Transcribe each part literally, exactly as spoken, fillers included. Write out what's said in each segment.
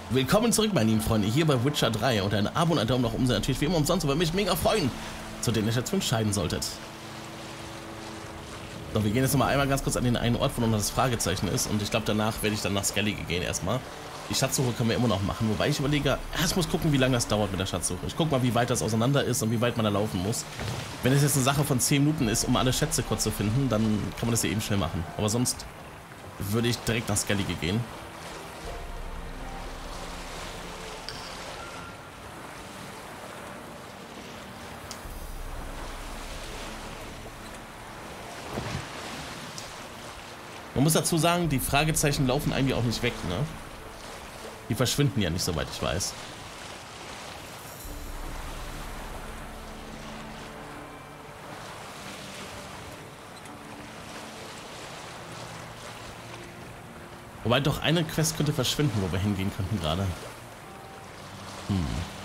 Willkommen zurück, meine lieben Freunde, hier bei Witcher drei. Und ein Abo und ein Daumen nach oben sind natürlich wie immer umsonst, aber mich mega freuen, zu denen ihr jetzt entscheiden solltet. So, wir gehen jetzt nochmal einmal ganz kurz an den einen Ort, wo noch das Fragezeichen ist. Und ich glaube, danach werde ich dann nach Skellige gehen erstmal. Die Schatzsuche können wir immer noch machen, wobei ich überlege, erst muss gucken, wie lange das dauert mit der Schatzsuche. Ich gucke mal, wie weit das auseinander ist und wie weit man da laufen muss. Wenn es jetzt eine Sache von zehn Minuten ist, um alle Schätze kurz zu finden, dann kann man das ja eben schnell machen. Aber sonst würde ich direkt nach Skellige gehen. Man muss dazu sagen, die Fragezeichen laufen eigentlich auch nicht weg, ne? Die verschwinden ja nicht, soweit ich weiß. Wobei doch eine Quest könnte verschwinden, wo wir hingehen könnten gerade. Hm.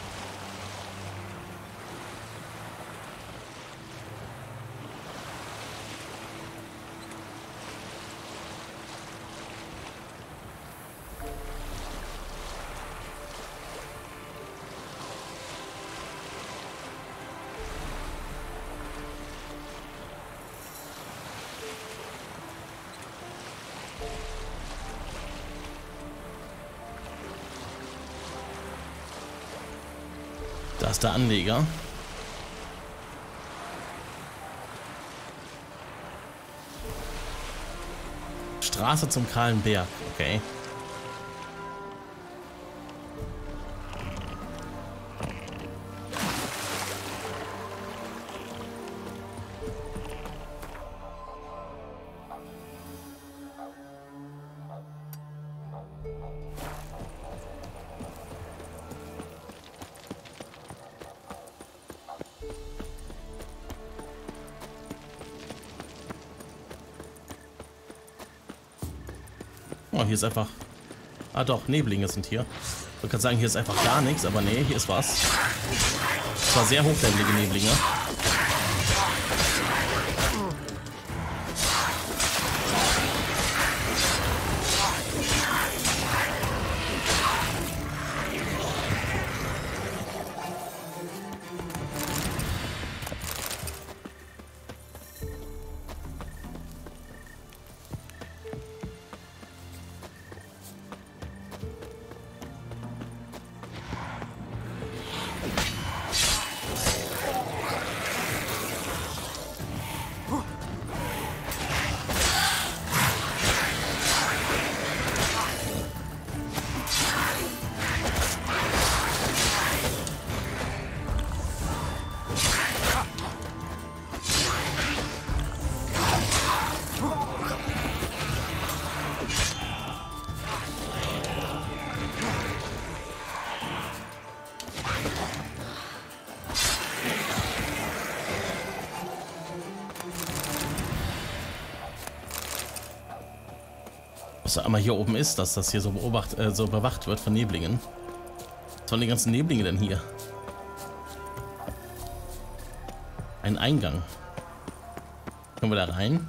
Da ist der Anleger. Straße zum kahlen Berg, okay. Oh, hier ist einfach... Ah doch, Neblinge sind hier. Ich kann sagen, hier ist einfach gar nichts, aber nee, hier ist was. Das war sehr hochlevelige Neblinge. Was einmal hier oben ist, dass das hier so, beobacht, äh, so bewacht wird von Neblingen. Was sollen die ganzen Neblinge denn hier? Ein Eingang. Können wir da rein?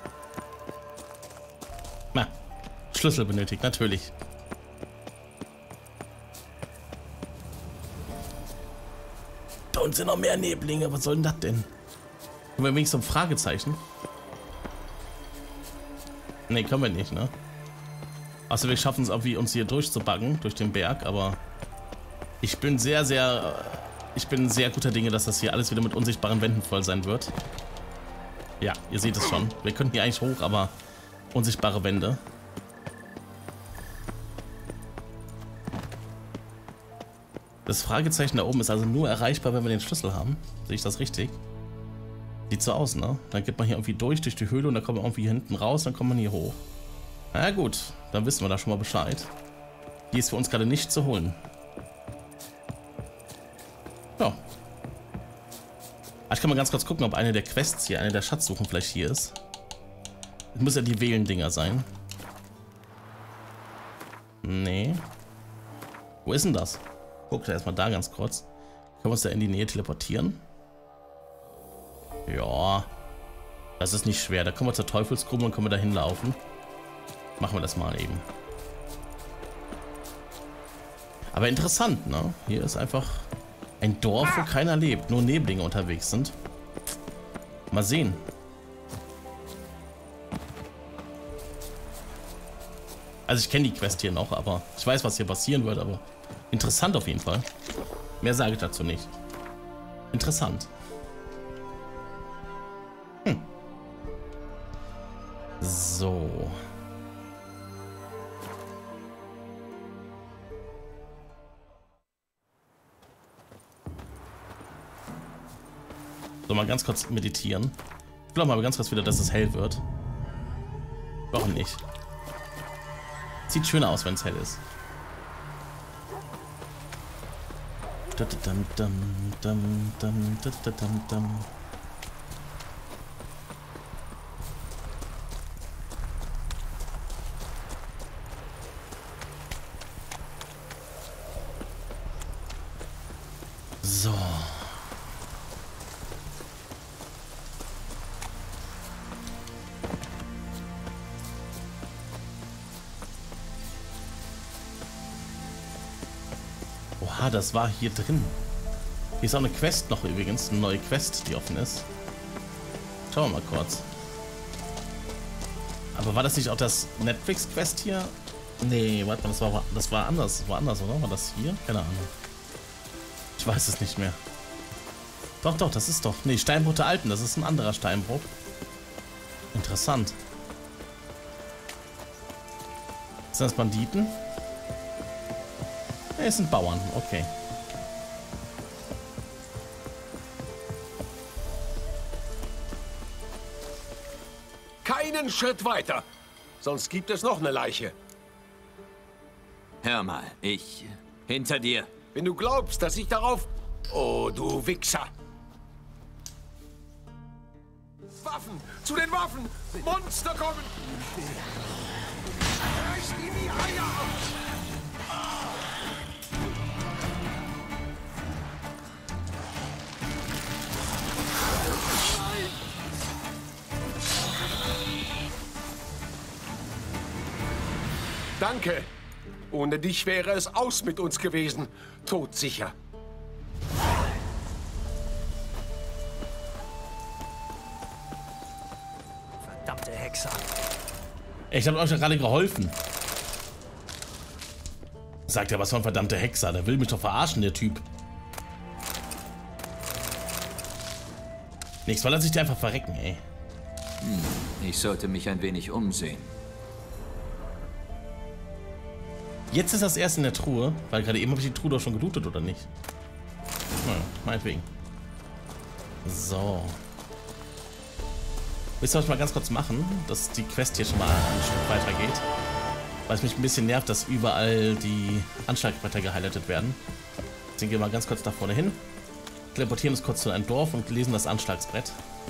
Na, Schlüssel benötigt, natürlich. Da unten sind noch mehr Neblinge, was soll denn das denn? Können wir wenigstens ein Fragezeichen? Ne, können wir nicht, ne? Also wir schaffen es irgendwie, uns hier durchzubacken, durch den Berg, aber ich bin sehr, sehr, ich bin sehr guter Dinge, dass das hier alles wieder mit unsichtbaren Wänden voll sein wird. Ja, ihr seht es schon. Wir könnten hier eigentlich hoch, aber unsichtbare Wände. Das Fragezeichen da oben ist also nur erreichbar, wenn wir den Schlüssel haben. Sehe ich das richtig? Sieht so aus, ne? Dann geht man hier irgendwie durch, durch die Höhle und dann kommt man irgendwie hier hinten raus, dann kommt man hier hoch. Na gut, dann wissen wir da schon mal Bescheid. Die ist für uns gerade nicht zu holen. Ja. Ich kann mal ganz kurz gucken, ob eine der Quests hier, eine der Schatzsuchen vielleicht hier ist. Das muss ja die Wählen-Dinger sein. Nee. Wo ist denn das? Guckt erstmal da ganz kurz. Können wir uns da in die Nähe teleportieren? Ja. Das ist nicht schwer. Da kommen wir zur Teufelsgrube und können wir da hinlaufen. Machen wir das mal eben. Aber interessant, ne? Hier ist einfach ein Dorf, wo keiner lebt, nur Neblinge unterwegs sind. Mal sehen. Also ich kenne die Quest hier noch, aber ich weiß, was hier passieren wird, aber interessant auf jeden Fall. Mehr sage ich dazu nicht. Interessant. Hm. So. So, mal ganz kurz meditieren. Ich glaube mal ganz kurz wieder, dass es hell wird. Warum nicht? Sieht schöner aus, wenn es hell ist. So. Oha, das war hier drin. Hier ist auch eine Quest noch übrigens, eine neue Quest, die offen ist. Schauen wir mal kurz. Aber war das nicht auch das Netflix-Quest hier? Nee, warte mal, das war, das war anders. Das war anders, oder? War das hier? Keine Ahnung. Ich weiß es nicht mehr. Doch, doch, das ist doch... Nee, Steinbruch der Alten, das ist ein anderer Steinbruch. Interessant. Sind das Banditen? Nee, es sind Bauern, okay. Keinen Schritt weiter, sonst gibt es noch eine Leiche. Hör mal, ich... Hinter dir. Wenn du glaubst, dass ich darauf... Oh, du Wichser. Waffen! Zu den Waffen! Monster kommen! Reißt ihm die Eier ab! Danke. Ohne dich wäre es aus mit uns gewesen. Todsicher. Verdammte Hexer. Ich habe euch ja gerade geholfen. Sagt er, was für ein verdammter Hexer. Der will mich doch verarschen, der Typ. Nichts, weil er sich einfach verrecken, ey. Hm, ich sollte mich ein wenig umsehen. Jetzt ist das erst in der Truhe, weil gerade eben habe ich die Truhe doch schon gelootet, oder nicht? Hm, meinetwegen. So. Willst du euch mal ganz kurz machen, dass die Quest hier schon mal ein Stück weiter geht? Weil es mich ein bisschen nervt, dass überall die Anschlagbretter gehighlightet werden. Deswegen gehen wir mal ganz kurz nach vorne hin. Teleportieren uns kurz zu einem Dorf und lesen das Anschlagsbrett.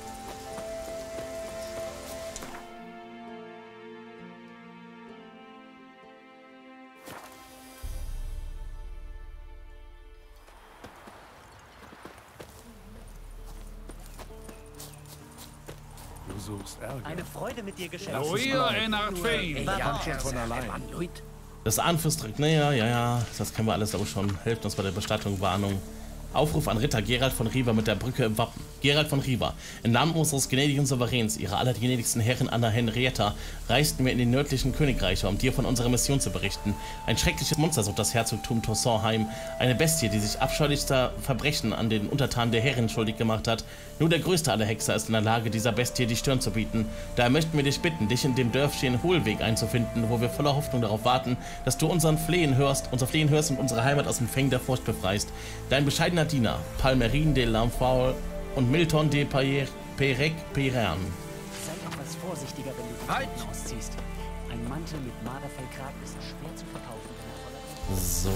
Du suchst Ärger. Eine Freude mit dir, Geschäft. Oh, ihr Einhard Fane. Ja, Kommt schon von allein. Das Ahnenfürst, naja, ja, ja, das kennen wir alles aber schon. Hilft uns bei der Bestattung, Warnung. Aufruf an Ritter Gerald von Riva mit der Brücke im Wappen. Gerald von Riva, im Namen unseres gnädigen Souveräns, ihrer allergnädigsten Herrin Anna Henrietta, reisten wir in die nördlichen Königreiche, um dir von unserer Mission zu berichten. Ein schreckliches Monster sucht das Herzogtum Toussaint heim. Eine Bestie, die sich abscheulichster Verbrechen an den Untertanen der Herrin schuldig gemacht hat. Nur der größte aller Hexer ist in der Lage, dieser Bestie die Stirn zu bieten. Daher möchten wir dich bitten, dich in dem Dörfchen Hohlweg einzufinden, wo wir voller Hoffnung darauf warten, dass du unseren Flehen hörst, unser Flehen hörst und unsere Heimat aus dem Fängen der Furcht befreist. Dein bescheidener Diener, Palmerin de l'Enfant und Milton de Perec Peran. Sei etwas vorsichtiger, wenn du die Halt! Klamotten ausziehst. Ein Mantel mit Marderfellkragen ist schwer zu verkaufen. So.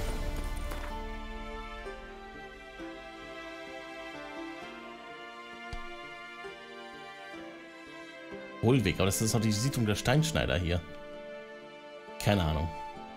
Hohlweg, aber das ist doch die Siedlung der Steinschneider hier. Keine Ahnung.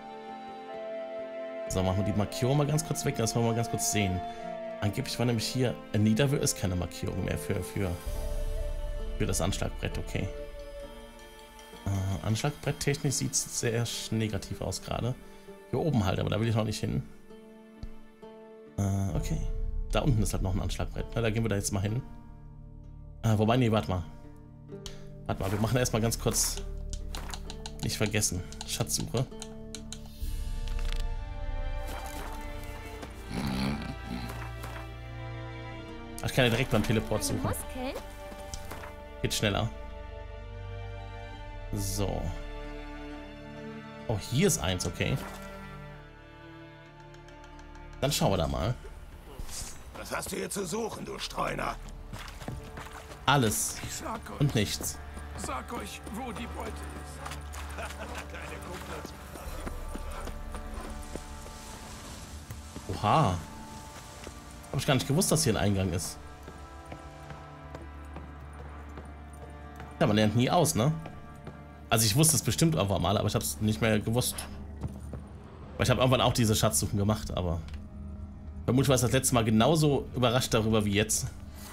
So, machen wir die Markierung mal ganz kurz weg, dass wir mal ganz kurz sehen. Angeblich war nämlich hier, in Niederwür ist keine Markierung mehr für, für, für das Anschlagbrett, okay. Äh, Anschlagbrett technisch sieht es sehr negativ aus gerade. Hier oben halt, aber da will ich noch nicht hin. Äh, okay. Da unten ist halt noch ein Anschlagbrett. Ne? Da gehen wir da jetzt mal hin. Äh, wobei, nee, warte mal. Warte mal, wir machen erstmal ganz kurz. Nicht vergessen. Schatzsuche. Ach, ich kann ja direkt beim Teleport suchen. Geht schneller. So. Oh, hier ist eins, okay. Dann schauen wir da mal. Was hast du hier zu suchen, du Streuner? Alles Ich sag euch, und nichts. sag euch, wo die Beute ist. Deine Kumpels. Oha. Hab ich gar nicht gewusst, dass hier ein Eingang ist. Ja, man lernt nie aus, ne? Also ich wusste es bestimmt irgendwann mal, aber ich habe es nicht mehr gewusst. Weil ich habe irgendwann auch diese Schatzsuchen gemacht, aber vermutlich war es das letzte Mal genauso überrascht darüber wie jetzt.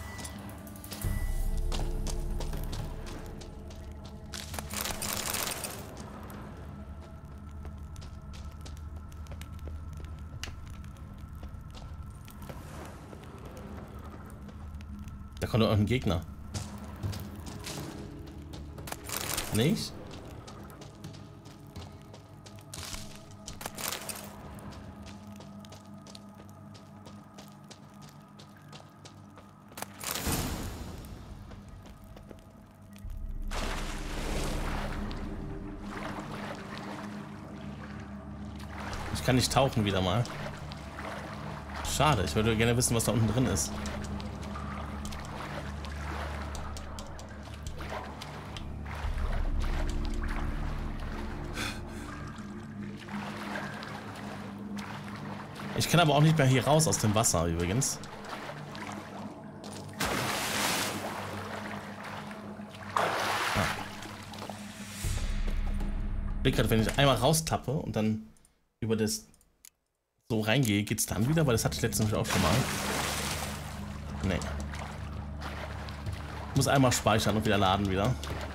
Da kommt doch irgendein Gegner. Nicht? Ich kann nicht tauchen wieder mal. Schade, ich würde gerne wissen, was da unten drin ist. Ich kann aber auch nicht mehr hier raus aus dem Wasser übrigens. Ah. Blick gerade, wenn ich einmal raustappe und dann über das so reingehe, geht's dann wieder, weil das hatte ich letztens auch schon mal. Nee. Ich muss einmal speichern und wieder laden wieder.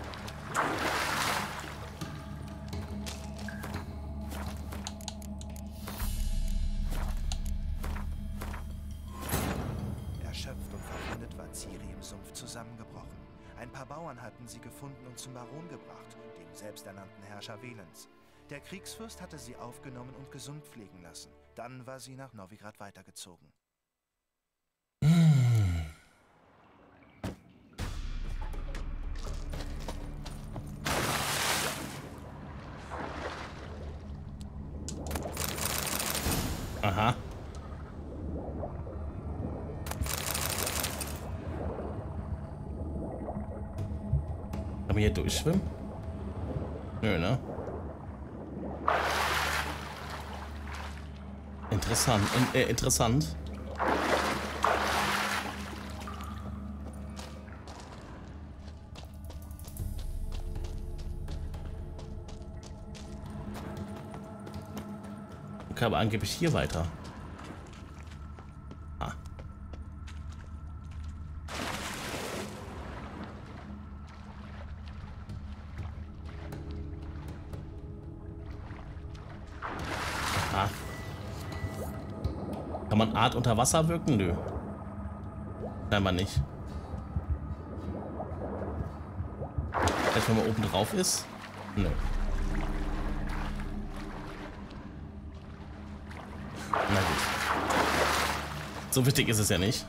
Erschöpft und verwundet war Ciri im Sumpf zusammengebrochen. Ein paar Bauern hatten sie gefunden und zum Baron gebracht, dem selbsternannten Herrscher Velens. Der Kriegsfürst hatte sie aufgenommen und gesund pflegen lassen. Dann war sie nach Novigrad weitergezogen. Aha. Kann man hier durchschwimmen? Nö, ne? Interessant. In, äh, interessant. Okay, aber angeblich hier weiter. Ah. Aha. Kann man Art unter Wasser wirken? Nö. Scheinbar nicht. Vielleicht wenn man oben drauf ist? Nö. Na gut. So wichtig ist es ja nicht.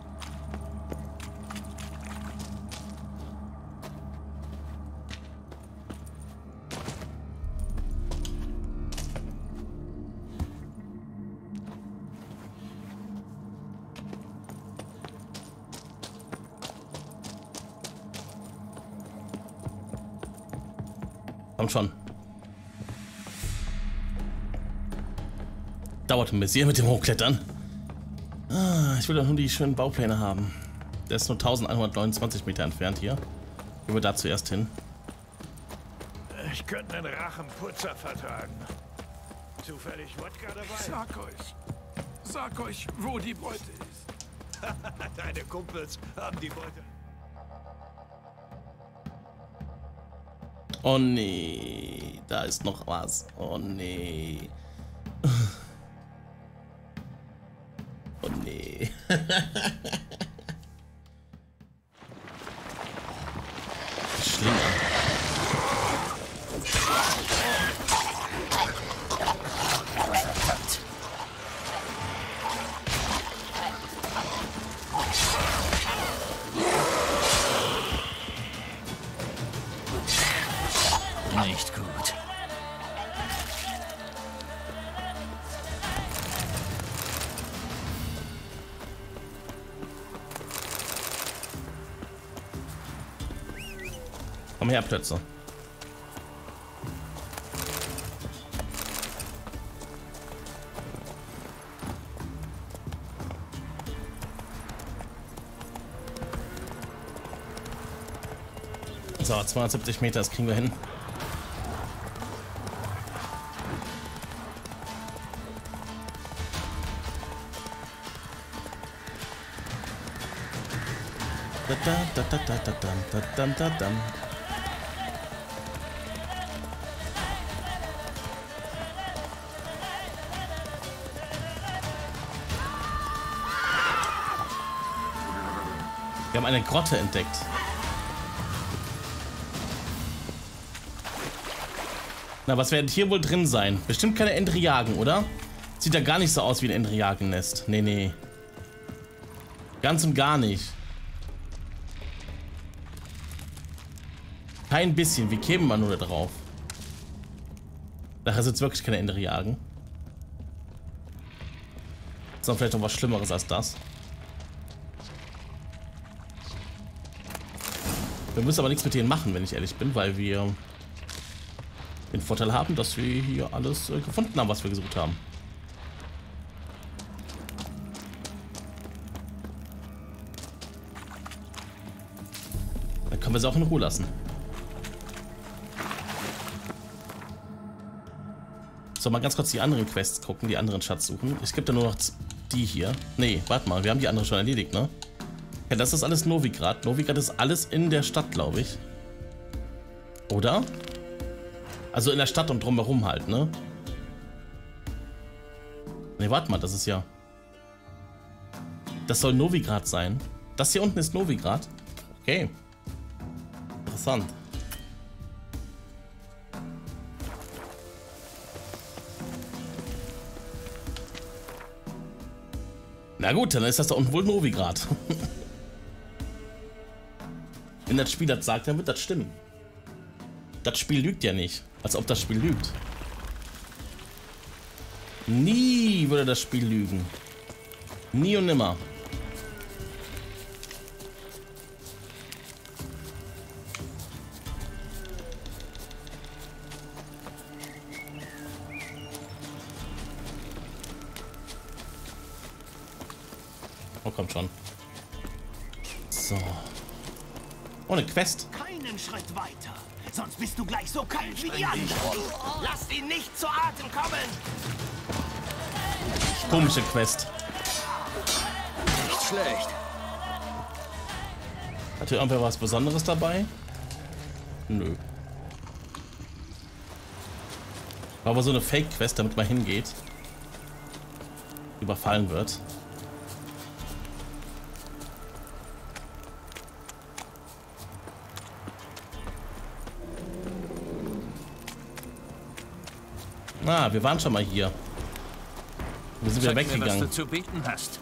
Kommt schon. Dauert ein bisschen mit dem Hochklettern. Ah, ich will doch nur die schönen Baupläne haben. Der ist nur eintausendeinhundertneunundzwanzig Meter entfernt hier. Gehen wir da zuerst hin. Ich könnte einen Rachenputzer vertragen. Zufällig Wodka dabei? Sag euch, sag euch, wo die Beute ist. Deine Kumpels haben die Beute. Oh nee, da ist noch was. Oh nee. Schlinger. Nicht gut. Komm her, Plötze. So, zweihundertsiebzig Meter, das kriegen wir hin. Da, da, da, da, da, da, da, da, da. Wir haben eine Grotte entdeckt. Na, was wird hier wohl drin sein? Bestimmt keine Endriagen, oder? Sieht ja gar nicht so aus wie ein Endriagennest. Nee, nee. Ganz und gar nicht. Kein bisschen. Wie kämen wir nur da drauf? Nachher sind es wirklich keine Endriagen. Ist doch vielleicht noch was Schlimmeres als das. Wir müssen aber nichts mit denen machen, wenn ich ehrlich bin, weil wir den Vorteil haben, dass wir hier alles äh, gefunden haben, was wir gesucht haben. Dann können wir sie auch in Ruhe lassen. So, mal ganz kurz die anderen Quests gucken, die anderen Schatz suchen. Es gibt ja nur noch die hier. Nee, warte mal, wir haben die andere schon erledigt, ne? Ja, das ist alles Novigrad. Novigrad ist alles in der Stadt, glaube ich. Oder? Also in der Stadt und drumherum halt, ne? Ne, warte mal, das ist ja... Das soll Novigrad sein. Das hier unten ist Novigrad. Okay. Interessant. Na gut, dann ist das da unten wohl Novigrad. Wenn das Spiel das sagt, dann wird das stimmen. Das Spiel lügt ja nicht. Als ob das Spiel lügt. Nie würde das Spiel lügen. Nie und nimmer. Oh, kommt schon. So. Oh, eine Quest. Keinen Schritt weiter. Sonst bist du gleich so kalt wie die anderen. Lasst ihn nicht zu Atem kommen. Komische Quest. Nicht schlecht. Hat hier irgendwer was Besonderes dabei? Nö. War aber so eine Fake-Quest, damit man hingeht. Überfallen wird. Ah, wir waren schon mal hier. Wir sind wieder weggegangen. Mir, was du zu bieten hast.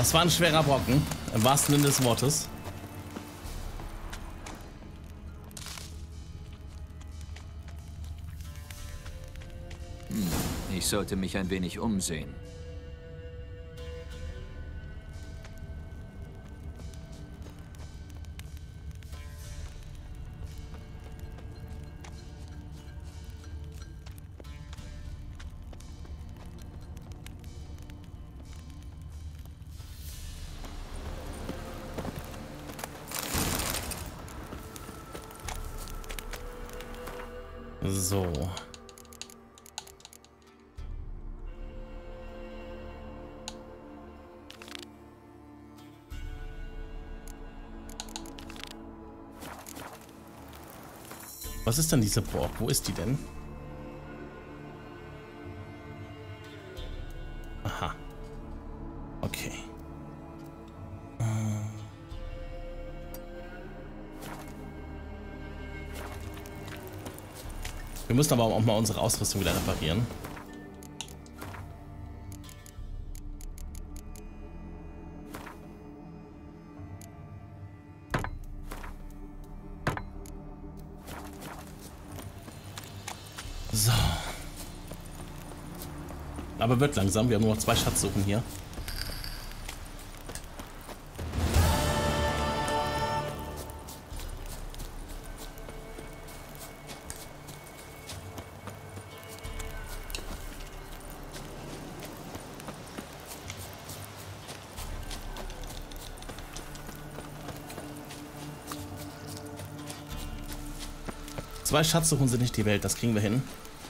Das war ein schwerer Brocken, im wahrsten Sinne des Wortes. Hm, ich sollte mich ein wenig umsehen. So. Was ist denn diese Burg? Wo ist die denn? Aha. Okay. Wir müssen aber auch mal unsere Ausrüstung wieder reparieren. So. Aber wird langsam. Wir haben nur noch zwei Schatzsuchen hier. Zwei Schatzsuchen sind nicht die Welt, das kriegen wir hin.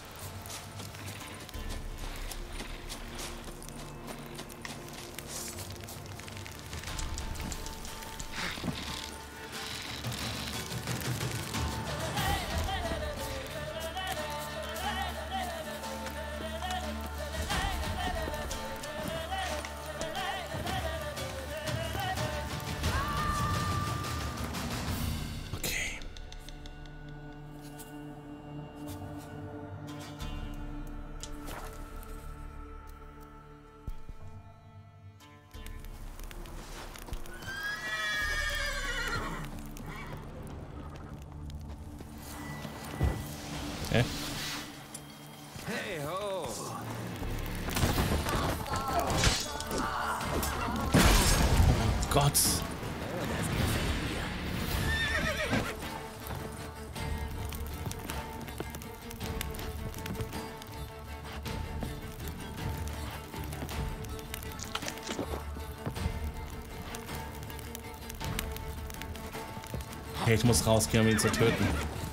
Okay. Hey ho! Oh Gott. Okay, ich muss rausgehen, um ihn zu töten.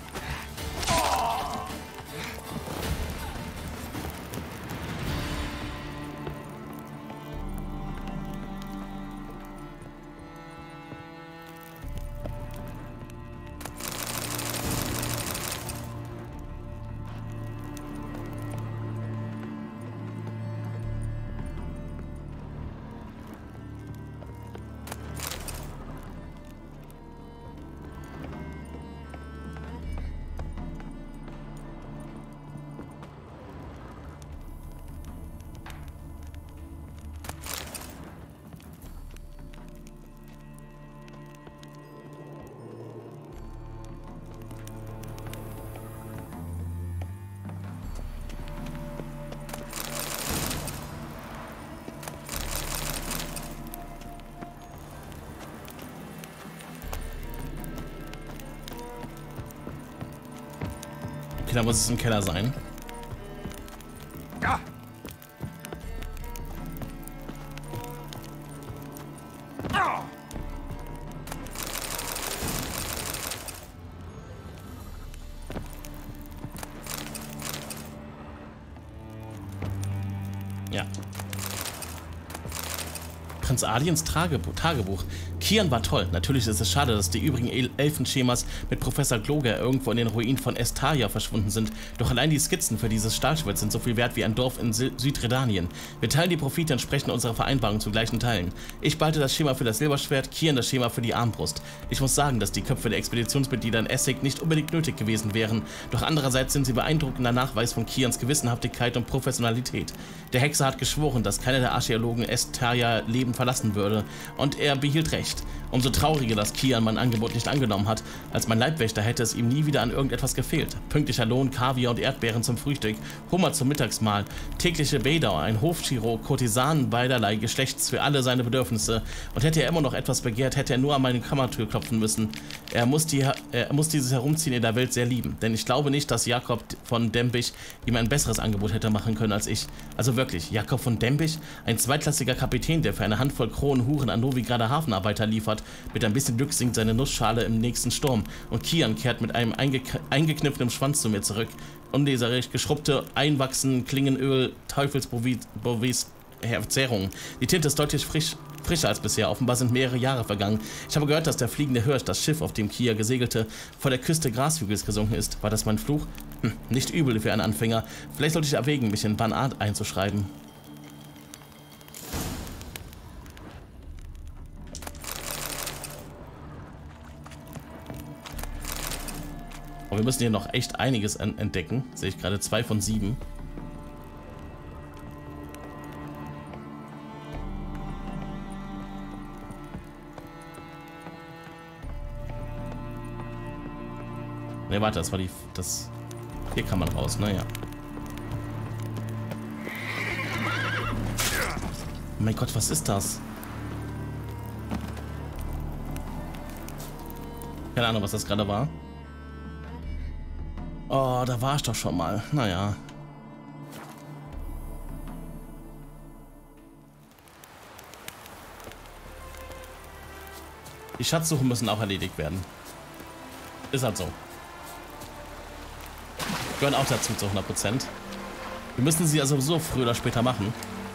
Okay, da muss es im Keller sein. Ja. Ja. Prinz Aliens Tagebuch. Tagebuch. Kian war toll. Natürlich ist es schade, dass die übrigen El Elfenschemas mit Professor Gloger irgendwo in den Ruinen von Estaria verschwunden sind. Doch allein die Skizzen für dieses Stahlschwert sind so viel wert wie ein Dorf in Sil Südredanien. Wir teilen die Profite entsprechend unserer Vereinbarung zu gleichen Teilen. Ich behalte das Schema für das Silberschwert, Kian das Schema für die Armbrust. Ich muss sagen, dass die Köpfe der Expeditionsmitglieder in Essig nicht unbedingt nötig gewesen wären. Doch andererseits sind sie beeindruckender Nachweis von Kians Gewissenhaftigkeit und Professionalität. Der Hexer hat geschworen, dass keiner der Archäologen Estaria Leben verlassen würde. Und er behielt recht. Umso trauriger, dass Kian mein Angebot nicht angenommen hat. Als mein Leibwächter hätte es ihm nie wieder an irgendetwas gefehlt. Pünktlicher Lohn, Kaviar und Erdbeeren zum Frühstück, Hummer zum Mittagsmahl, tägliche Bäder, ein Hofchirurg, Kurtisanen beiderlei Geschlechts für alle seine Bedürfnisse. Und hätte er immer noch etwas begehrt, hätte er nur an meine Kammertür klopfen müssen. Er muss, die, er muss dieses Herumziehen in der Welt sehr lieben. Denn ich glaube nicht, dass Jakob von Dembich ihm ein besseres Angebot hätte machen können als ich. Also wirklich, Jakob von Dembich? Ein zweitklassiger Kapitän, der für eine Handvoll Kronen Huren an Novigrader Hafenarbeiter liefert. Mit ein bisschen Glück sinkt seine Nussschale im nächsten Sturm. Und Kian kehrt mit einem einge eingekniffenen Schwanz zu mir zurück. Unleserlich geschrubbte Einwachsen, Klingenöl, Teufelsbovis, Verzerrungen. Die Tinte ist deutlich frisch, frischer als bisher. Offenbar sind mehrere Jahre vergangen. Ich habe gehört, dass der fliegende Hirsch, das Schiff, auf dem Kia gesegelte, vor der Küste Grashügels gesunken ist. War das mein Fluch? Hm, nicht übel für einen Anfänger. Vielleicht sollte ich erwägen, mich in Banat einzuschreiben. Aber wir müssen hier noch echt einiges entdecken. Sehe ich gerade zwei von sieben. Ne, warte, das war die... das... Hier kann man raus, naja. Oh mein Gott, was ist das? Keine Ahnung, was das gerade war. Oh, da war ich doch schon mal. Naja. Die Schatzsuchen müssen auch erledigt werden. Ist halt so. Gehören auch dazu zu hundert Prozent. Wir müssen sie also so früher oder später machen.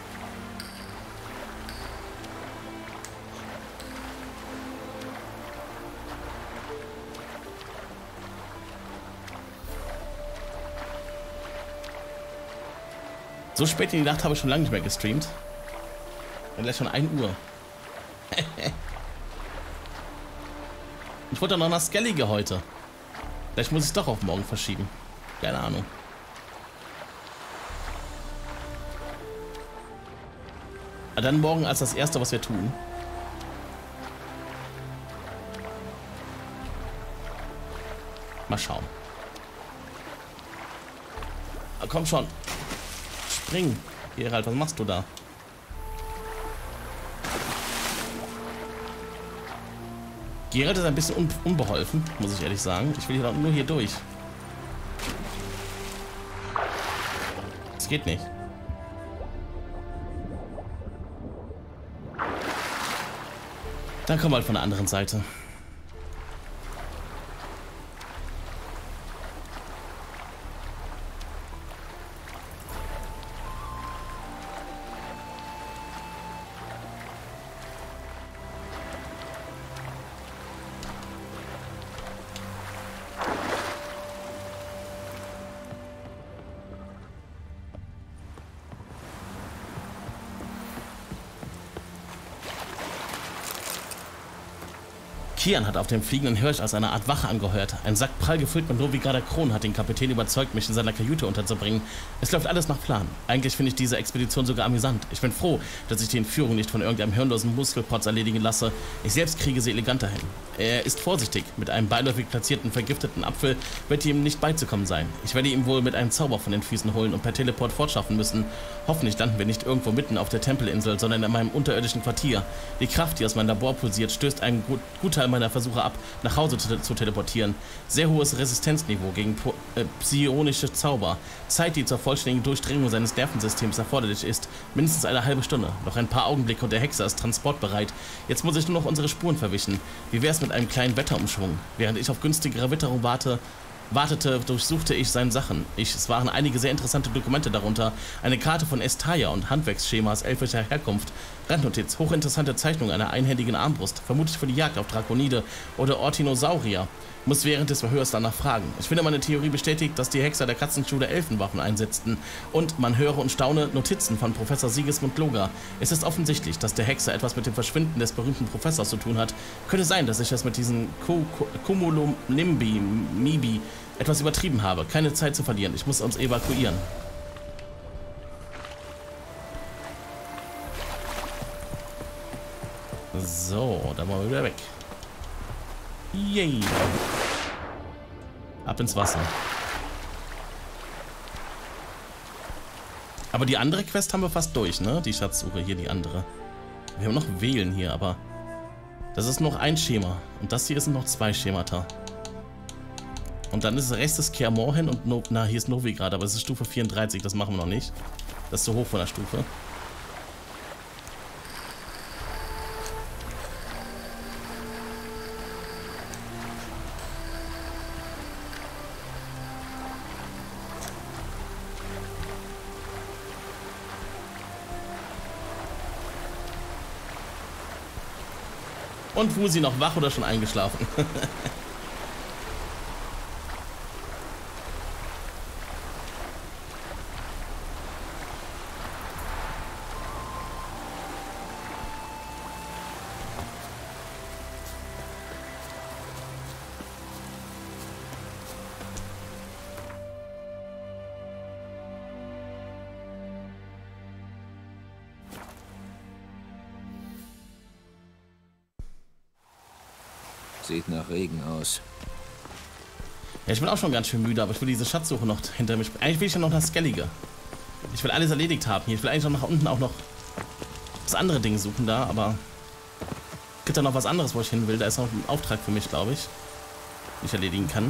So spät in die Nacht habe ich schon lange nicht mehr gestreamt. Und gleich schon ein Uhr. Ich wollte noch nach Skellige heute. Vielleicht muss ich es doch auf morgen verschieben. Keine Ahnung. Aber dann morgen als das erste, was wir tun. Mal schauen. Aber komm schon. Spring. Gerald, was machst du da? Gerald ist ein bisschen un unbeholfen, muss ich ehrlich sagen. Ich will hier nur hier durch. Das geht nicht. Dann kommen wir halt von der anderen Seite. Kian hat auf dem fliegenden Hirsch als eine Art Wache angehört. Ein Sack prall gefüllt mit Novigrader Kronen hat den Kapitän überzeugt, mich in seiner Kajüte unterzubringen. Es läuft alles nach Plan. Eigentlich finde ich diese Expedition sogar amüsant. Ich bin froh, dass ich die Entführung nicht von irgendeinem hirnlosen Muskelprotz erledigen lasse. Ich selbst kriege sie eleganter hin. Er ist vorsichtig. Mit einem beiläufig platzierten, vergifteten Apfel wird ihm nicht beizukommen sein. Ich werde ihm wohl mit einem Zauber von den Füßen holen und per Teleport fortschaffen müssen. Hoffentlich landen wir nicht irgendwo mitten auf der Tempelinsel, sondern in meinem unterirdischen Quartier. Die Kraft, die aus meinem Labor pulsiert, stößt einen gut, Gutteil meiner Versuche ab, nach Hause zu, zu teleportieren. Sehr hohes Resistenzniveau gegen äh, psionische Zauber. Zeit, die zur vollständigen Durchdringung seines Nervensystems erforderlich ist. Mindestens eine halbe Stunde. Noch ein paar Augenblicke und der Hexer ist transportbereit. Jetzt muss ich nur noch unsere Spuren verwischen. Wie wär's mit einem kleinen Wetterumschwung? Während ich auf günstigere Witterung warte, wartete, durchsuchte ich seine Sachen. Ich, es waren einige sehr interessante Dokumente darunter. Eine Karte von Estaya und Handwerksschemas elfischer Herkunft. Randnotiz, hochinteressante Zeichnung einer einhändigen Armbrust, vermutlich für die Jagd auf Drakonide oder Ortinosaurier. Muss während des Verhörs danach fragen. Ich finde, meine Theorie bestätigt, dass die Hexer der Katzenschule Elfenwaffen einsetzten. Und man höre und staune Notizen von Professor Sigismund Loga. Es ist offensichtlich, dass der Hexer etwas mit dem Verschwinden des berühmten Professors zu tun hat. Könnte sein, dass ich das mit diesen Cumulonimbus Mibi etwas übertrieben habe. Keine Zeit zu verlieren. Ich muss uns evakuieren. So, dann wollen wir wieder weg. Yay. Ab ins Wasser. Aber die andere Quest haben wir fast durch, ne? Die Schatzsuche hier, die andere. Wir haben noch Wählen hier, aber das ist noch ein Schema. Und das hier sind noch zwei Schemata. Und dann ist der Rest des Kaer Morhen und no na, hier ist Novigrad, aber es ist Stufe vierunddreißig, das machen wir noch nicht. Das ist zu hoch von der Stufe. Und Wusi noch wach oder schon eingeschlafen? Sieht nach Regen aus. Ja, ich bin auch schon ganz schön müde, aber ich will diese Schatzsuche noch hinter mich. Eigentlich will ich ja noch das Skellige. Ich will alles erledigt haben hier. Ich will eigentlich noch nach unten auch noch das andere Ding suchen da, aber gibt da noch was anderes, wo ich hin will. Da ist noch ein Auftrag für mich, glaube ich, den ich erledigen kann.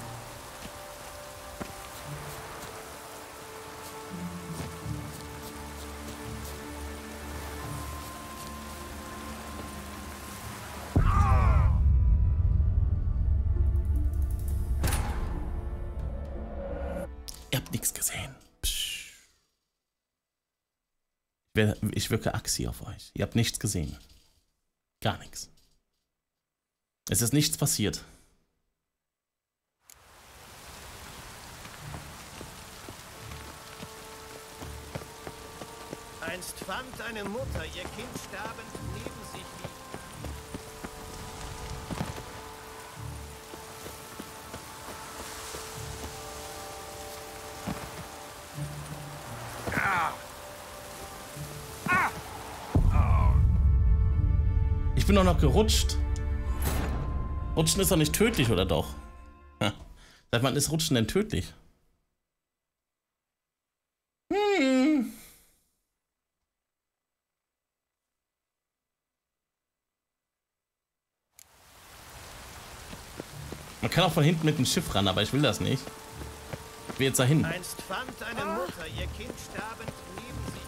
Ihr habt nichts gesehen. Psch. Ich wirke Axi auf euch. Ihr habt nichts gesehen. Gar nichts. Es ist nichts passiert. Einst fand eine Mutter ihr Kind sterbend neben sich liegen. Ich bin doch noch gerutscht. Rutschen ist doch nicht tödlich, oder doch? Ha. Seit wann ist Rutschen denn tödlich? Hm. Man kann auch von hinten mit dem Schiff ran, aber ich will das nicht. Ich will jetzt dahin. Einst fand eine Mutter ihr Kind sterbend neben sich.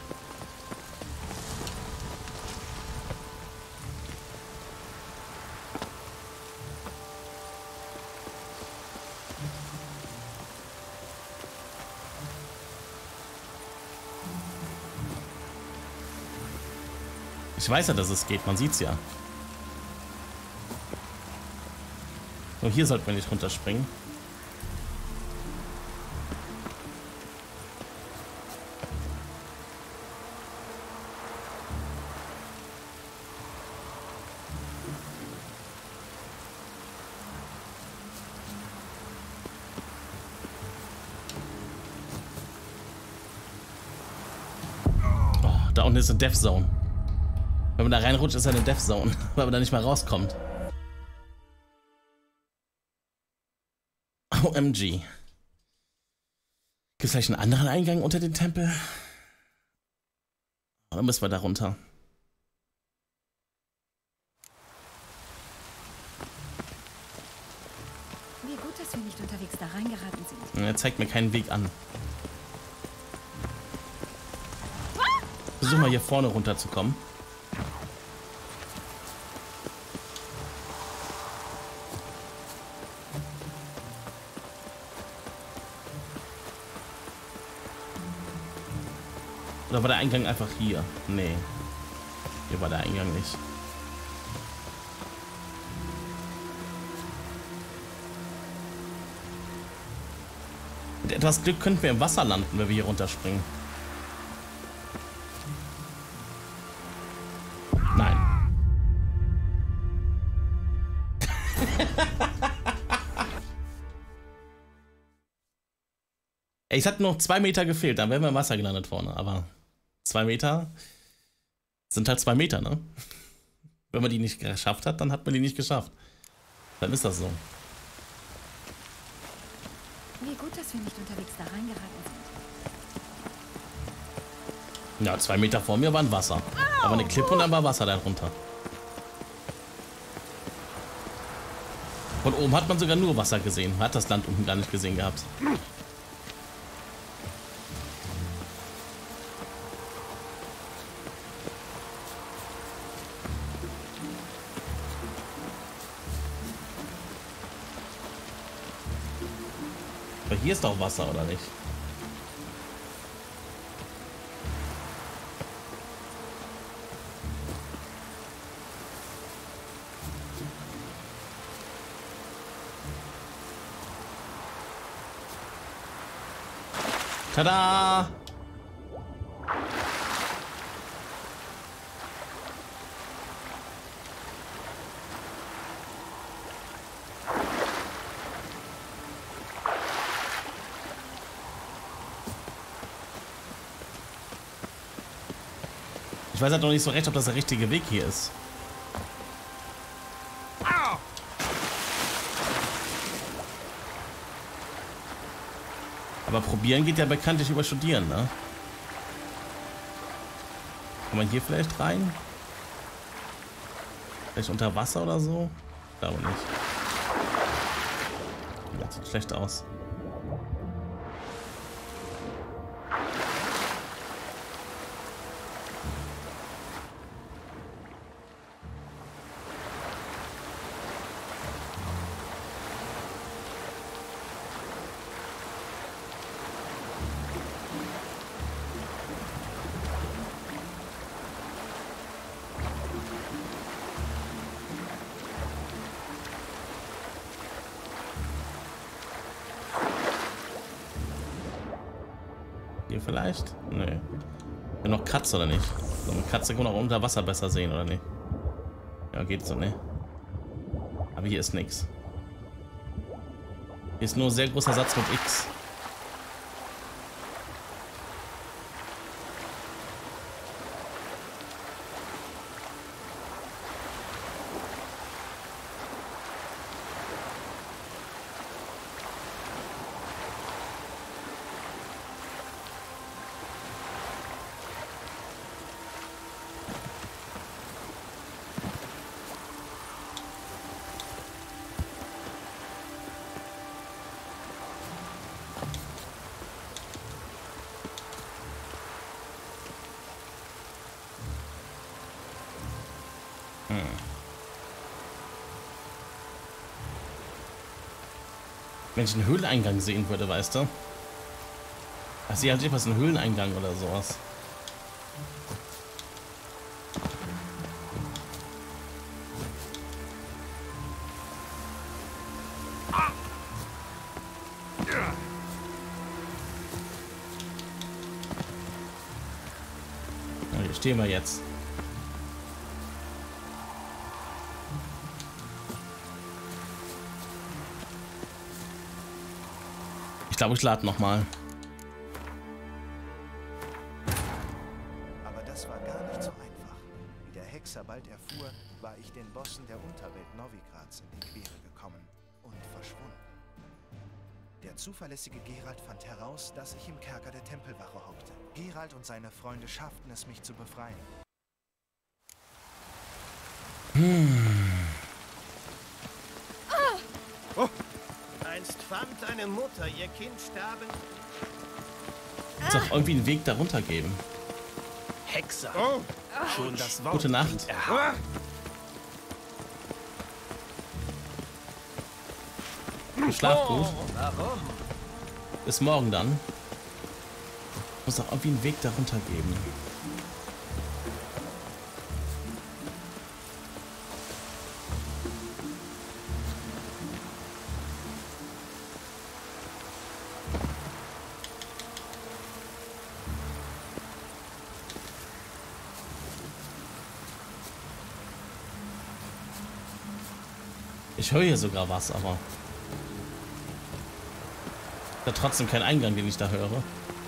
Ich weiß ja, dass es geht, man sieht's ja. So, hier sollten wir nicht runterspringen. Oh, da unten ist eine Death Zone. Wenn man da reinrutscht, ist er eine Death Zone, weil man da nicht mal rauskommt. O M G. Gibt es vielleicht einen anderen Eingang unter den Tempel? Oder müssen wir da runter? Wie gut, dass wir nicht unterwegs da reingeraten sind. Er zeigt mir keinen Weg an. Versuch mal hier vorne runterzukommen. Oder war der Eingang einfach hier? Nee. Hier war der Eingang nicht. Mit etwas Glück könnten wir im Wasser landen, wenn wir hier runterspringen. Nein. Ey, es hat noch zwei Meter gefehlt, dann wären wir im Wasser gelandet vorne. Aber zwei Meter sind halt zwei Meter, ne? Wenn man die nicht geschafft hat, dann hat man die nicht geschafft. Dann ist das so. Wie gut, dass wir nicht unterwegs da reingeraten sind. Ja, zwei Meter vor mir war ein Wasser. Aber eine Klippe und dann war Wasser darunter. Von oben hat man sogar nur Wasser gesehen. Man hat das Land unten gar nicht gesehen gehabt. Aber hier ist doch Wasser, oder nicht? Tada! Ich weiß halt noch nicht so recht, ob das der richtige Weg hier ist. Aber probieren geht ja bekanntlich über Studieren, ne? Kann man hier vielleicht rein? Vielleicht unter Wasser oder so? Ich glaube nicht. Das sieht schlecht aus. Hier vielleicht? Nee. Ja, noch Katze oder nicht? So, mit Katze kann man auch unter Wasser besser sehen, oder nicht? Ja, geht so, ne? Aber hier ist nichts. Hier ist nur ein sehr großer Satz mit X. Hm. Wenn ich einen Höhleneingang sehen würde, weißt du? Ich sehe halt etwas, einen Höhleneingang oder sowas. Ja, hier stehen wir jetzt. Ich glaube, ich lade noch mal. Aber das war gar nicht so einfach. Wie der Hexer bald erfuhr, war ich den Bossen der Unterwelt Novigrads in die Quere gekommen und verschwunden. Der zuverlässige Geralt fand heraus, dass ich im Kerker der Tempelwache hockte. Geralt und seine Freunde schafften es, mich zu befreien. Hm. Oh. Einst fand deine Mutter ihr Kind sterben. Muss doch irgendwie einen Weg darunter geben. Hexer. Oh. Schon das Wort. Gute Nacht. Schlaf gut. Warum? Bis morgen dann. Muss doch irgendwie einen Weg darunter geben. Ich höre hier sogar was, aber da trotzdem kein Eingang, den ich da höre.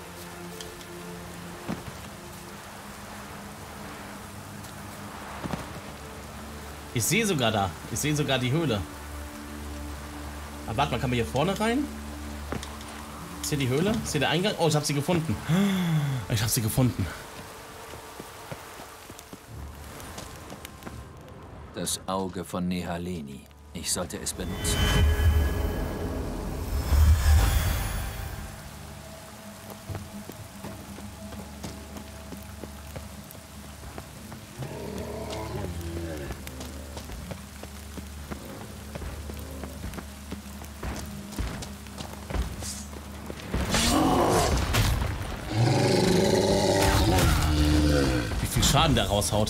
Ich sehe sogar da. Ich sehe sogar die Höhle. Aber warte mal, kann man hier vorne rein? Ist hier die Höhle? Ist hier der Eingang? Oh, ich habe sie gefunden. Ich habe sie gefunden. Das Auge von Nehaleni. Ich sollte es benutzen. Wie viel Schaden der raushaut.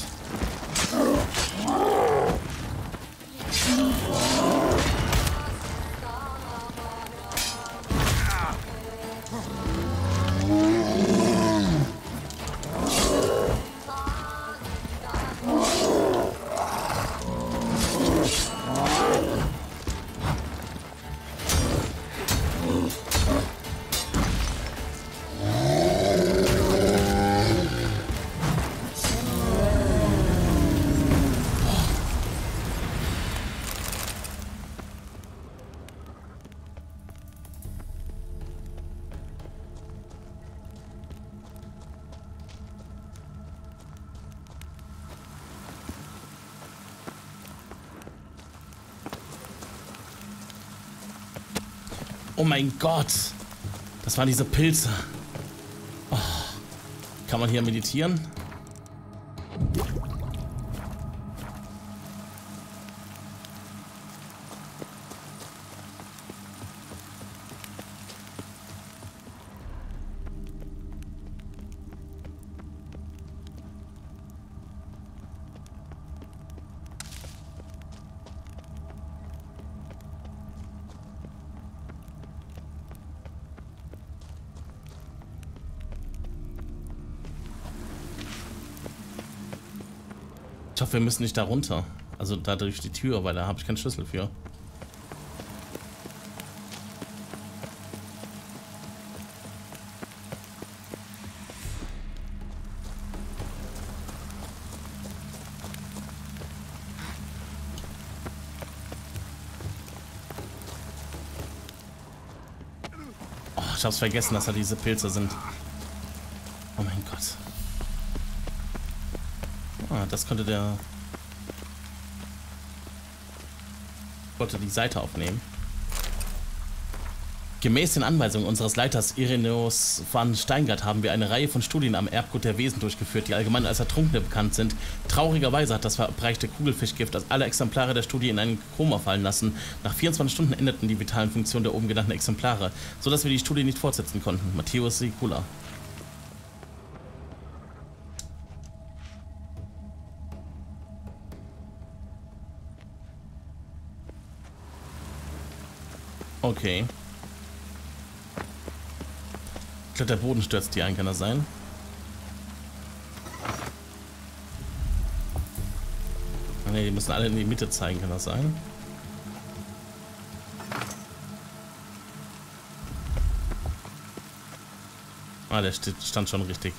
Oh mein Gott. Das waren diese Pilze. Oh. Kann man hier meditieren? Ich hoffe, wir müssen nicht da runter. Also da durch die Tür, weil da habe ich keinen Schlüssel für. Oh, ich hab's vergessen, dass da diese Pilze sind. Oh mein Gott. Ah, das könnte der... Ich wollte die Seite aufnehmen. Gemäß den Anweisungen unseres Leiters Irenäus van Steingart haben wir eine Reihe von Studien am Erbgut der Wesen durchgeführt, die allgemein als Ertrunkene bekannt sind. Traurigerweise hat das verabreichte Kugelfischgift alle Exemplare der Studie in einen Koma fallen lassen. Nach vierundzwanzig Stunden endeten die vitalen Funktionen der oben genannten Exemplare, sodass wir die Studie nicht fortsetzen konnten. Matthäus Sikula. Okay. Ich glaube, der Boden stürzt hier ein, kann das sein? Ne, die müssen alle in die Mitte zeigen, kann das sein? Ah, der stand schon richtig.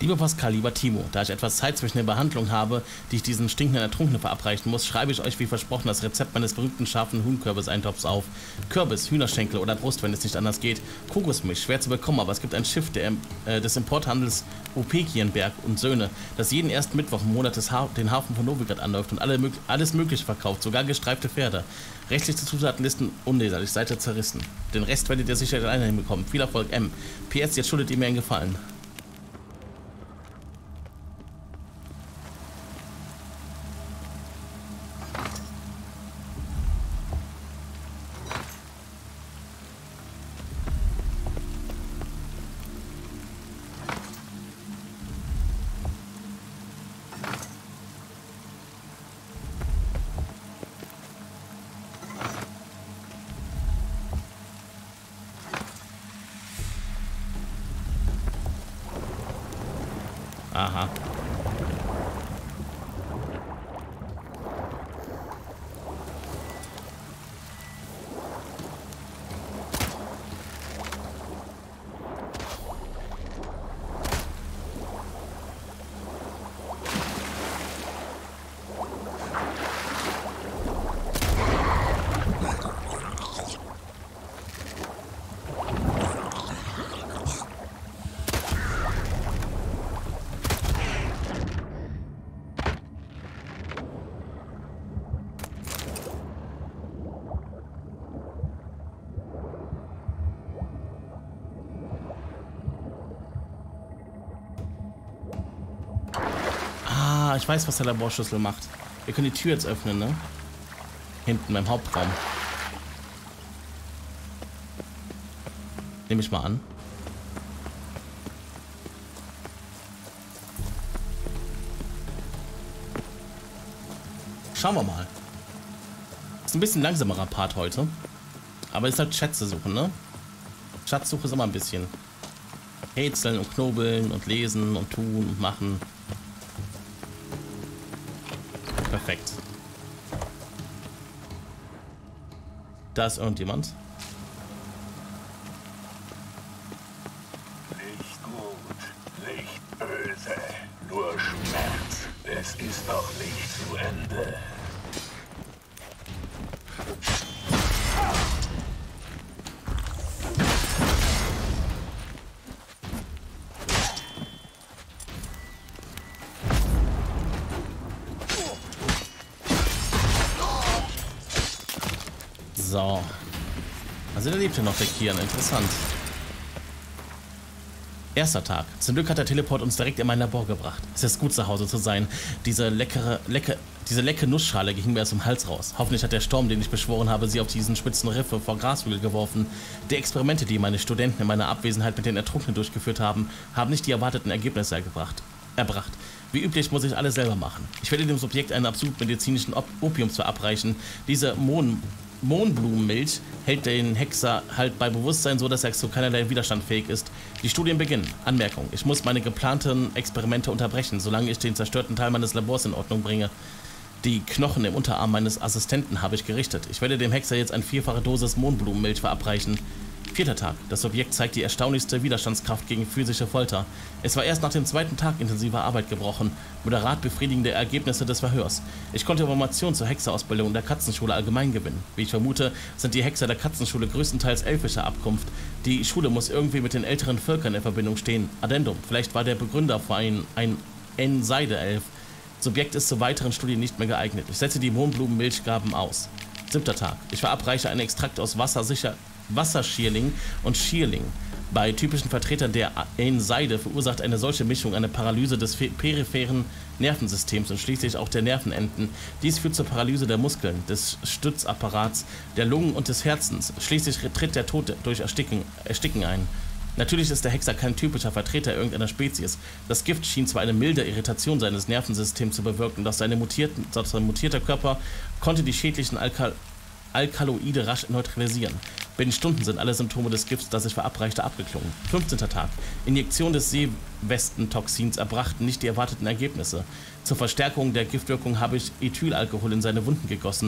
Lieber Pascal, lieber Timo, da ich etwas Zeit zwischen der Behandlung habe, die ich diesen stinkenden Ertrunkenen verabreichen muss, schreibe ich euch wie versprochen das Rezept meines berühmten scharfen Huhnkürbis-Eintopfs auf. Kürbis, Hühnerschenkel oder Brust, wenn es nicht anders geht. Kokosmilch, schwer zu bekommen, aber es gibt ein Schiff der, äh, des Importhandels Opekienberg und Söhne, das jeden ersten Mittwoch im Monat des ha den Hafen von Novigrad anläuft und alle, alles Mögliche verkauft, sogar gestreifte Pferde. Rechtliche Zutatenlisten unleserlich, Seite zerrissen. Den Rest werdet ihr sicher alleine hinbekommen. Viel Erfolg, M. P S, jetzt schuldet ihr mir einen Gefallen. Aha. Ich weiß, was der Laborschlüssel macht. Wir können die Tür jetzt öffnen, ne? Hinten beim Hauptraum. Nehme ich mal an. Schauen wir mal. Ist ein bisschen langsamerer Part heute. Aber ist halt Schätze suchen, ne? Schatzsuche ist immer ein bisschen. Rätseln und knobeln und lesen und tun und machen. Perfekt. Da ist irgendjemand. Nicht gut, nicht böse, nur Schmerz. Es ist noch nicht zu Ende. So. Also da lebt ja noch der Kian. Interessant. Erster Tag. Zum Glück hat der Teleport uns direkt in mein Labor gebracht. Es ist gut, zu Hause zu sein. Diese leckere, lecke, diese lecke Nussschale ging mir aus dem Hals raus. Hoffentlich hat der Sturm, den ich beschworen habe, sie auf diesen spitzen Riffe vor Grashügel geworfen. Die Experimente, die meine Studenten in meiner Abwesenheit mit den Ertrunkenen durchgeführt haben, haben nicht die erwarteten Ergebnisse ergebracht. erbracht. Wie üblich muss ich alles selber machen. Ich werde dem Subjekt einen absolut medizinischen Op Opiums verabreichen. Diese Mohn Mohnblumenmilch hält den Hexer halt bei Bewusstsein, so dass er zu keinerlei Widerstand fähig ist. Die Studien beginnen. Anmerkung: Ich muss meine geplanten Experimente unterbrechen, solange ich den zerstörten Teil meines Labors in Ordnung bringe. Die Knochen im Unterarm meines Assistenten habe ich gerichtet. Ich werde dem Hexer jetzt eine vierfache Dosis Mohnblumenmilch verabreichen. Vierter Tag. Das Subjekt zeigt die erstaunlichste Widerstandskraft gegen physische Folter. Es war erst nach dem zweiten Tag intensiver Arbeit gebrochen. Moderat befriedigende Ergebnisse des Verhörs. Ich konnte Informationen zur Hexerausbildung der Katzenschule allgemein gewinnen. Wie ich vermute, sind die Hexer der Katzenschule größtenteils elfischer Abkunft. Die Schule muss irgendwie mit den älteren Völkern in Verbindung stehen. Addendum. Vielleicht war der Begründer vor ein, ein N-Seide-Elf. Subjekt ist zu weiteren Studien nicht mehr geeignet. Ich setze die Mohnblumenmilchgaben aus. Siebter Tag. Ich verabreiche einen Extrakt aus wassersicher Wasserschierling und Schierling. Bei typischen Vertretern der N-Seide verursacht eine solche Mischung eine Paralyse des peripheren Nervensystems und schließlich auch der Nervenenden. Dies führt zur Paralyse der Muskeln, des Stützapparats, der Lungen und des Herzens. Schließlich tritt der Tod durch Ersticken, Ersticken ein. Natürlich ist der Hexer kein typischer Vertreter irgendeiner Spezies. Das Gift schien zwar eine milde Irritation seines Nervensystems zu bewirken, doch seine mutierten, sein mutierter Körper konnte die schädlichen Alkal Alkaloide rasch neutralisieren. Binnen Stunden sind alle Symptome des Gifts, das ich verabreichte, abgeklungen. fünfzehnter Tag. Injektion des Seewestentoxins erbrachten nicht die erwarteten Ergebnisse. Zur Verstärkung der Giftwirkung habe ich Ethylalkohol in seine Wunden gegossen.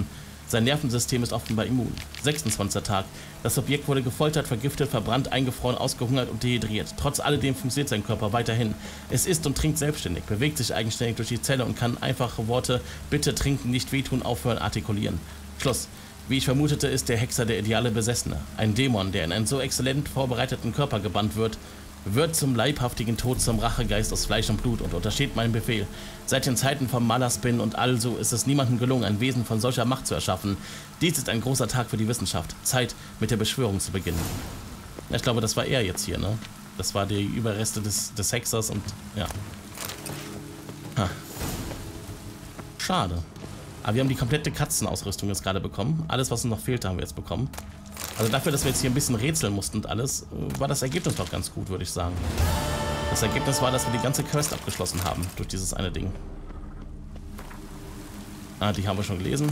Sein Nervensystem ist offenbar immun. sechsundzwanzigster Tag. Das Objekt wurde gefoltert, vergiftet, verbrannt, eingefroren, ausgehungert und dehydriert. Trotz alledem funktioniert sein Körper weiterhin. Es isst und trinkt selbstständig, bewegt sich eigenständig durch die Zelle und kann einfache Worte bitte trinken, nicht wehtun, aufhören, artikulieren. Schluss. Wie ich vermutete, ist der Hexer der ideale Besessene. Ein Dämon, der in einen so exzellent vorbereiteten Körper gebannt wird, wird zum leibhaftigen Tod zum Rachegeist aus Fleisch und Blut und untersteht meinem Befehl. Seit den Zeiten vom Malaspin und also ist es niemandem gelungen, ein Wesen von solcher Macht zu erschaffen. Dies ist ein großer Tag für die Wissenschaft. Zeit, mit der Beschwörung zu beginnen. Ich glaube, das war er jetzt hier, ne? Das war die Überreste des, des Hexers und ja. Ha. Schade. Aber wir haben die komplette Katzenausrüstung jetzt gerade bekommen. Alles, was uns noch fehlte, haben wir jetzt bekommen. Also dafür, dass wir jetzt hier ein bisschen rätseln mussten und alles, war das Ergebnis doch ganz gut, würde ich sagen. Das Ergebnis war, dass wir die ganze Quest abgeschlossen haben durch dieses eine Ding. Ah, die haben wir schon gelesen.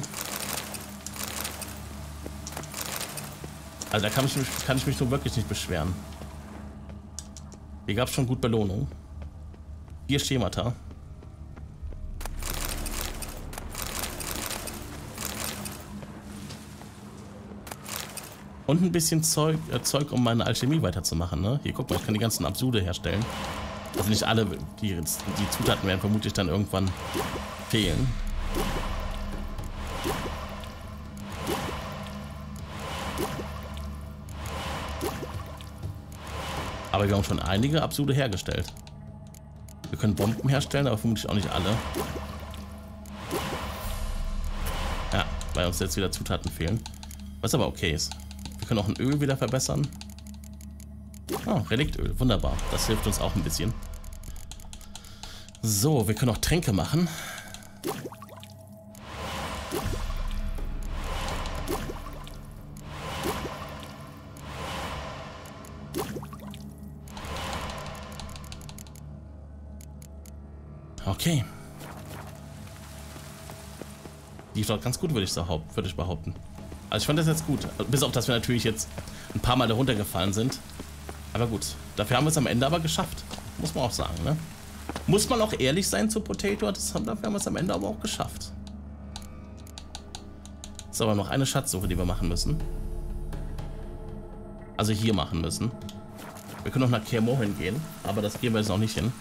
Also da kann ich mich, kann ich mich nur wirklich nicht beschweren. Hier gab es schon gut Belohnung. Vier Schemata. Und ein bisschen Zeug, äh, Zeug, um meine Alchemie weiterzumachen. Ne? Hier, guck mal, ich kann die ganzen Absude herstellen. Also nicht alle, die, die Zutaten werden vermutlich dann irgendwann fehlen. Aber wir haben schon einige Absude hergestellt. Wir können Bomben herstellen, aber vermutlich auch nicht alle. Ja, weil uns jetzt wieder Zutaten fehlen. Was aber okay ist. Wir können auch ein Öl wieder verbessern. Oh, Reliktöl. Wunderbar. Das hilft uns auch ein bisschen. So, wir können auch Tränke machen. Okay. Die ist doch ganz gut, würde ich, würde ich behaupten. Also ich fand das jetzt gut. Bis auf, dass wir natürlich jetzt ein paar Mal da runtergefallen sind. Aber gut. Dafür haben wir es am Ende aber geschafft. Muss man auch sagen, ne? Muss man auch ehrlich sein zu Potato. Das haben, dafür haben wir es am Ende aber auch geschafft. Ist aber noch eine Schatzsuche, die wir machen müssen. Also hier machen müssen. Wir können noch nach Kaer Morhen gehen. Aber das gehen wir jetzt noch nicht hin.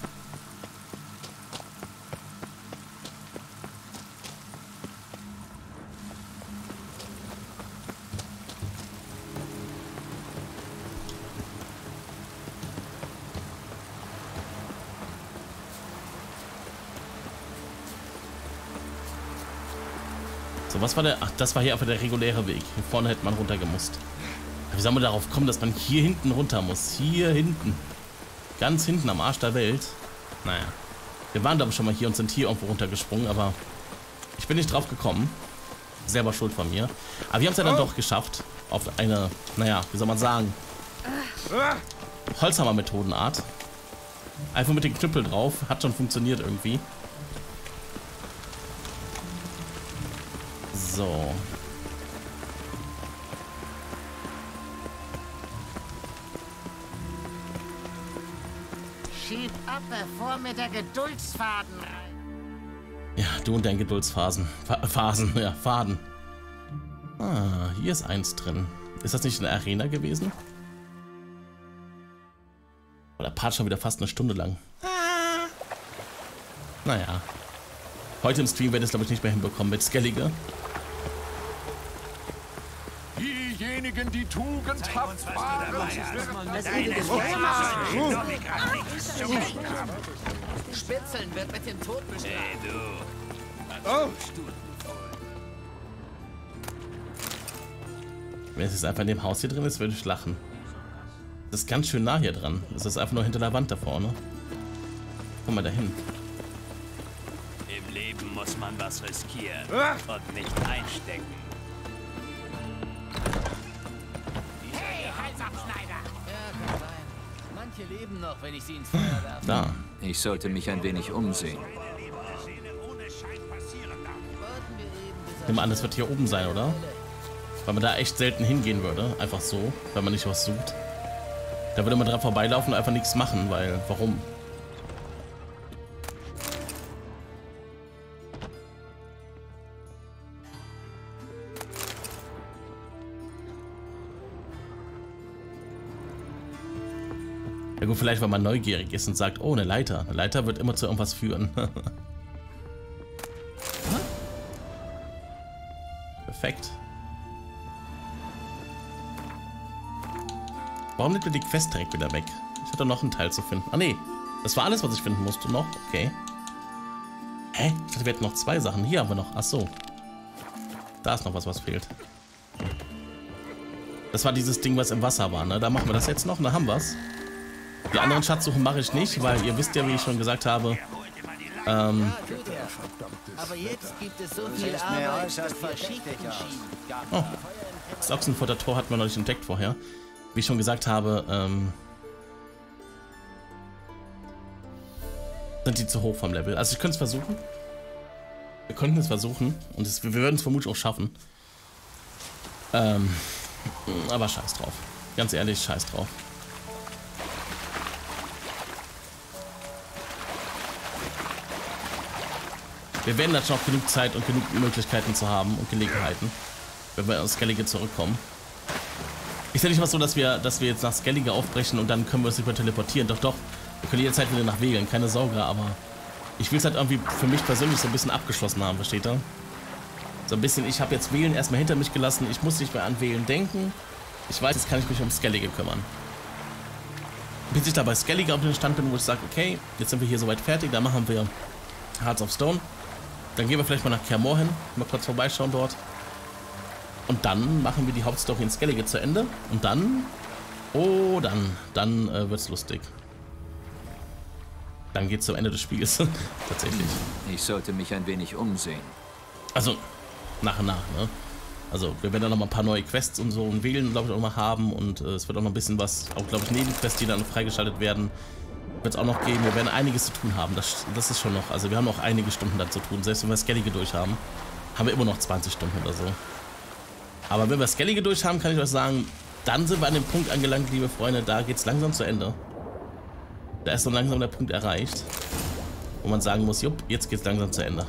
So, was war der? Ach, das war hier einfach der reguläre Weg. Hier vorne hätte man runtergemusst. Wie soll man darauf kommen, dass man hier hinten runter muss? Hier hinten. Ganz hinten am Arsch der Welt. Naja. Wir waren, glaube ich, schon mal hier und sind hier irgendwo runtergesprungen, aber ich bin nicht drauf gekommen. Selber schuld von mir. Aber wir haben es ja dann doch geschafft. Auf eine, naja, wie soll man sagen? Holzhammer-Methodenart. Einfach mit dem Knüppel drauf. Hat schon funktioniert irgendwie. So. Schieb ab, bevor mir der Geduldsfaden rein. Ja, du und dein Geduldsphasen. Fa Phasen, ja, Faden. Ah, hier ist eins drin. Ist das nicht eine Arena gewesen? Oder Part schon wieder fast eine Stunde lang. Naja. Heute im Stream werde ich es, glaube ich, nicht mehr hinbekommen mit Skellige. Diejenigen, die tugendhaft waren. Spitzeln wird mit dem Tod bestraft. Hey, du. Oh. Wenn es jetzt einfach in dem Haus hier drin ist, würde ich lachen. Das ist ganz schön nah hier dran. Das ist einfach nur hinter der Wand da vorne. Komm mal dahin. Im Leben muss man was riskieren und nicht einstecken. Hey, Halsabschneider! Ja, kann sein. Manche leben noch, wenn ich sie ins Feuer werfe. Da. Ich sollte mich ein wenig umsehen. Ich nehme an, das wird hier oben sein, oder? Weil man da echt selten hingehen würde. Einfach so, wenn man nicht was sucht. Da würde man dran vorbeilaufen und einfach nichts machen, weil, warum? gut, vielleicht, weil man neugierig ist und sagt, oh, eine Leiter. Eine Leiter wird immer zu irgendwas führen. Perfekt. Warum nimmt ihr die Quest direkt wieder weg? Ich hatte noch einen Teil zu finden. Ah, nee. Das war alles, was ich finden musste noch. Okay. Hä? Ich dachte, wir hätten noch zwei Sachen. Hier haben wir noch. Ach so. Da ist noch was, was fehlt. Das war dieses Ding, was im Wasser war, ne? Da machen wir das jetzt noch. Da haben wir es. Die anderen Schatzsuchen mache ich nicht, weil ihr wisst ja, wie ich schon gesagt habe. Ähm. Aber jetzt gibt es so viel Arbeit für verschiedene Schienen. Oh. Das Ochsenfurter Tor hatten wir noch nicht entdeckt vorher. Wie ich schon gesagt habe, ähm. sind die zu hoch vom Level. Also ich könnte es versuchen. Wir könnten es versuchen. Und es, wir würden es vermutlich auch schaffen. Ähm. Aber scheiß drauf. Ganz ehrlich, scheiß drauf. Wir werden dann schon noch genug Zeit und genug Möglichkeiten zu haben und Gelegenheiten, wenn wir aus Skellige zurückkommen. Ist ja nicht mal so, dass wir, dass wir jetzt nach Skellige aufbrechen und dann können wir uns nicht mehr teleportieren. Doch, doch. Wir können jederzeit wieder nach Wegeln, keine Sorge, aber ich will es halt irgendwie für mich persönlich so ein bisschen abgeschlossen haben, versteht ihr? So ein bisschen, ich habe jetzt Wählen erstmal hinter mich gelassen, ich muss nicht mehr an Wählen denken. Ich weiß, jetzt kann ich mich um Skellige kümmern. Bis ich da bei Skellige auf den Stand bin, wo ich sage, okay, jetzt sind wir hier soweit fertig, dann machen wir Hearts of Stone. Dann gehen wir vielleicht mal nach Kaer Morhen, mal kurz vorbeischauen dort. Und dann machen wir die Hauptstory in Skellige zu Ende. Und dann, oh, dann, dann äh, wird's lustig. Dann geht's zum Ende des Spiels, tatsächlich. Ich sollte mich ein wenig umsehen. Also, nach und nach, ne? Also, wir werden dann noch mal ein paar neue Quests und so und Wählen, glaube ich, auch mal haben. Und äh, es wird auch noch ein bisschen was, auch, glaube ich, Nebenquests, die dann freigeschaltet werden, wird es auch noch geben. Wir werden einiges zu tun haben. Das, das ist schon noch, also wir haben noch einige Stunden da zu tun. Selbst wenn wir Skellige durch haben, haben wir immer noch zwanzig Stunden oder so. Aber wenn wir Skellige durch haben, kann ich euch sagen, dann sind wir an dem Punkt angelangt, liebe Freunde, da geht es langsam zu Ende. Da ist so langsam der Punkt erreicht, wo man sagen muss, jupp, jetzt geht es langsam zu Ende.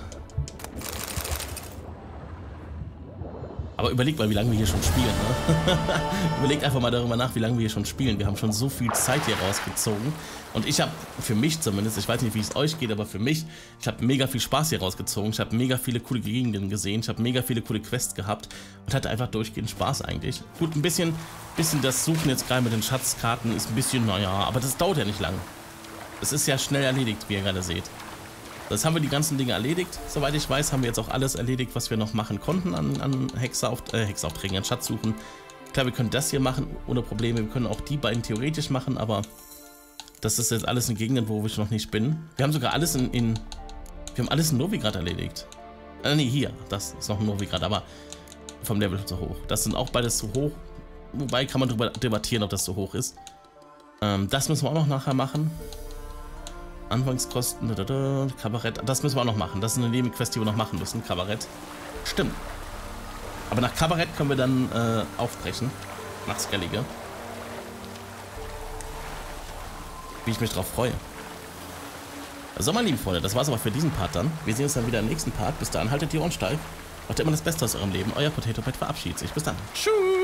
Aber überlegt mal, wie lange wir hier schon spielen. Ne? Überlegt einfach mal darüber nach, wie lange wir hier schon spielen. Wir haben schon so viel Zeit hier rausgezogen. Und ich habe, für mich zumindest, ich weiß nicht, wie es euch geht, aber für mich, ich habe mega viel Spaß hier rausgezogen. Ich habe mega viele coole Gegenden gesehen. Ich habe mega viele coole Quests gehabt. Und hatte einfach durchgehend Spaß eigentlich. Gut, ein bisschen, bisschen das Suchen jetzt gerade mit den Schatzkarten ist ein bisschen, naja, aber das dauert ja nicht lang. Es ist ja schnell erledigt, wie ihr gerade seht. Das haben wir die ganzen Dinge erledigt. Soweit ich weiß, haben wir jetzt auch alles erledigt, was wir noch machen konnten an, an Hexerauf äh, Hexeraufträgen, an Schatzsuchen. Klar, wir können das hier machen ohne Probleme. Wir können auch die beiden theoretisch machen, aber das ist jetzt alles in Gegenden, wo ich noch nicht bin. Wir haben sogar alles in, in wir haben alles in Novigrad erledigt. Äh, nee, hier. Das ist noch ein Novigrad, aber vom Level zu hoch. Das sind auch beides zu hoch. Wobei kann man darüber debattieren, ob das zu hoch ist. Ähm, das müssen wir auch noch nachher machen. Anfangskosten, da, da, da, Kabarett, das müssen wir auch noch machen. Das ist eine Nebenquest, die wir noch machen müssen. Kabarett. Stimmt. Aber nach Kabarett können wir dann äh, aufbrechen. Nach Skellige. Wie ich mich drauf freue. So, meine lieben Freunde, das war's aber für diesen Part dann. Wir sehen uns dann wieder im nächsten Part. Bis dahin, haltet die Ohren steif. Macht immer das Beste aus eurem Leben. Euer Potato Pet verabschiedet sich. Bis dann. Tschüss.